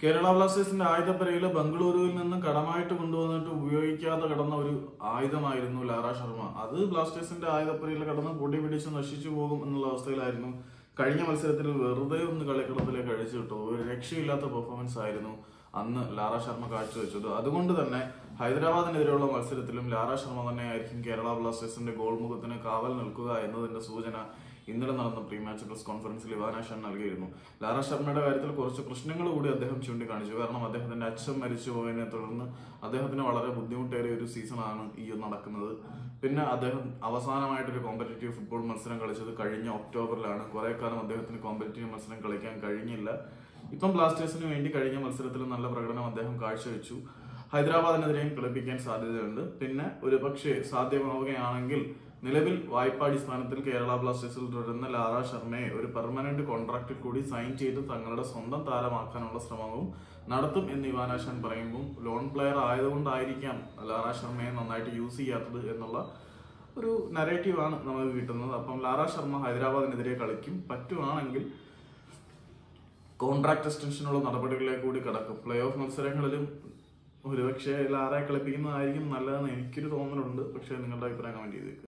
കേരള ബ്ലാസ്റ്റേഴ്സിന്റെ ആയുധപ്പരയില് ബംഗളൂരുവിൽ നിന്ന് കടമായിട്ട് കൊണ്ടുവന്നിട്ട് ഉപയോഗിക്കാതെ കിടന്ന ഒരു ആയുധമായിരുന്നു ലാറ ശർമ്മ. അത് ബ്ലാസ്റ്റേഴ്സിന്റെ ആയുധപ്പരയിൽ കടന്ന് പൊടി പിടിച്ച് നശിച്ചു പോകും എന്നുള്ള അവസ്ഥയിലായിരുന്നു. കഴിഞ്ഞ മത്സരത്തിൽ വെറുതെ ഒന്ന് കളിക്കളത്തിലേക്ക് അഴിച്ചു കിട്ടും. ഒരു രക്ഷയില്ലാത്ത പെർഫോമൻസ് ആയിരുന്നു അന്ന് ലാറ ശർമ്മ കാഴ്ചവെച്ചത്. അതുകൊണ്ട് തന്നെ ഹൈദരാബാദിനെതിരെയുള്ള മത്സരത്തിലും ലാറ ശർമ്മ തന്നെയായിരിക്കും കേരള ബ്ലാസ്റ്റേഴ്സിന്റെ ഗോൾ മുഖത്തിന് കാവൽ നിൽക്കുക എന്നതിന്റെ സൂചന ഇന്നലെ നടന്ന പ്രീ മാച്ച് പ്രസ് കോൺഫറൻസിൽ ഇവാൻ ആഷാൻ നൽകിയിരുന്നു. ലാറ ശർമ്മയുടെ കാര്യത്തിൽ കുറച്ച് പ്രശ്നങ്ങൾ കൂടി അദ്ദേഹം ചൂണ്ടിക്കാണിച്ചു. കാരണം അദ്ദേഹത്തിന്റെ അച്ഛൻ മരിച്ചു പോയതിനെ തുടർന്ന് അദ്ദേഹത്തിന് വളരെ ബുദ്ധിമുട്ടേറിയ ഒരു സീസണാണ് ഈ നടക്കുന്നത്. പിന്നെ അദ്ദേഹം അവസാനമായിട്ടൊരു കോമ്പറ്റീറ്റീവ് ഫുട്ബോൾ മത്സരം കളിച്ചത് കഴിഞ്ഞ ഒക്ടോബറിലാണ്. കുറെ കാലം അദ്ദേഹത്തിന് കോമ്പറ്റീറ്റീവ് മത്സരം കളിക്കാൻ കഴിഞ്ഞില്ല. ഇപ്പം ബ്ലാസ്റ്റേഴ്സിന് വേണ്ടി കഴിഞ്ഞ മത്സരത്തിൽ നല്ല പ്രകടനം അദ്ദേഹം കാഴ്ചവെച്ചു. ഹൈദരാബാദിനെതിരെയും കളിപ്പിക്കാൻ സാധ്യതയുണ്ട്. പിന്നെ ഒരു പക്ഷേ സാധ്യമാവുകയാണെങ്കിൽ നിലവിൽ വായ്പാടിസ്ഥാനത്തിൽ കേരള ബ്ലാസ്റ്റേഴ്സിൽ തുടരുന്ന ലാറ ശർമ്മയെ ഒരു പെർമനന്റ് കോൺട്രാക്റ്റിൽ കൂടി സൈൻ ചെയ്ത് തങ്ങളുടെ സ്വന്തം താരമാക്കാനുള്ള ശ്രമവും നടത്തും എന്ന് ഇവാൻ ആഷാൻ പറയുമ്പോൾ ലോൺ പ്ലെയർ ആയതുകൊണ്ടായിരിക്കാം ലാറ ശർമ്മയെ നന്നായിട്ട് യൂസ് ചെയ്യാത്തത് എന്നുള്ള ഒരു നരേറ്റീവാണ് നമുക്ക് കിട്ടുന്നത്. അപ്പം ലാറ ശർമ്മ ഹൈദരാബാദിനെതിരെ കളിക്കും. പറ്റുവാണെങ്കിൽ കോൺട്രാക്ട് എക്സ്റ്റൻഷനുള്ള നടപടികളിലേക്ക് കൂടി കടക്കും. പ്ലേ ഓഫ് മത്സരങ്ങളിലും ഒരുപക്ഷെ ലാറയെ കളിപ്പിക്കുന്നതായിരിക്കും നല്ലതെന്ന് എനിക്കൊരു തോന്നലുണ്ട്. പക്ഷേ നിങ്ങളുടെ അഭിപ്രായം കമന്റ് ചെയ്തേക്ക്.